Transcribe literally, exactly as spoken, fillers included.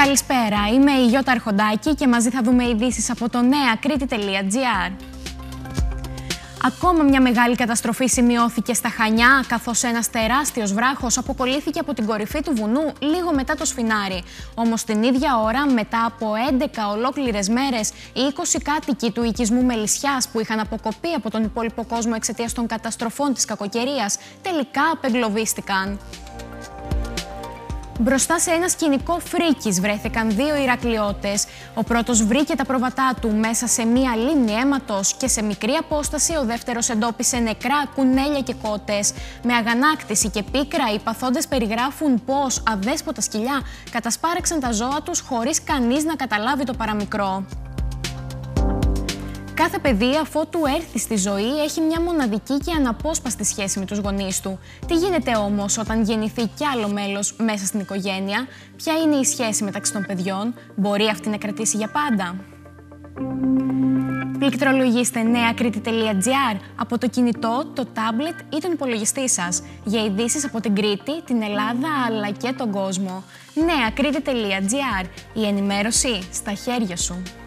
Καλησπέρα, είμαι η Γιώτα Αρχοντάκη και μαζί θα δούμε ειδήσεις από το νέα κρήτη τελεία τζι άρ. Ακόμα μια μεγάλη καταστροφή σημειώθηκε στα Χανιά, καθώς ένας τεράστιος βράχος αποκολλήθηκε από την κορυφή του βουνού λίγο μετά το σφινάρι. Όμως την ίδια ώρα, μετά από έντεκα ολόκληρες μέρες, οι είκοσι κάτοικοι του οικισμού Μελισσιάς που είχαν αποκοπεί από τον υπόλοιπο κόσμο εξαιτίας των καταστροφών της κακοκαιρίας, τελικά απεγκλωβίστηκαν. Μπροστά σε ένα σκηνικό φρίκης βρέθηκαν δύο Ηρακλειώτες. Ο πρώτος βρήκε τα πρόβατά του μέσα σε μία λίμνη αίματος και σε μικρή απόσταση ο δεύτερος εντόπισε νεκρά κουνέλια και κότες. Με αγανάκτηση και πίκρα οι παθόντες περιγράφουν πως αδέσποτα σκυλιά κατασπάραξαν τα ζώα τους χωρίς κανείς να καταλάβει το παραμικρό. Κάθε παιδί, αφότου έρθει στη ζωή, έχει μια μοναδική και αναπόσπαστη σχέση με τους γονείς του. Τι γίνεται όμως όταν γεννηθεί κι άλλο μέλος μέσα στην οικογένεια? Ποια είναι η σχέση μεταξύ των παιδιών? Μπορεί αυτή να κρατήσει για πάντα? Πληκτρολογήστε νέα κρήτη τελεία τζι άρ από το κινητό, το τάμπλετ ή τον υπολογιστή σας για ειδήσεις από την Κρήτη, την Ελλάδα αλλά και τον κόσμο. νέα κρήτη τελεία τζι άρ. Η ενημέρωση στα χέρια σου.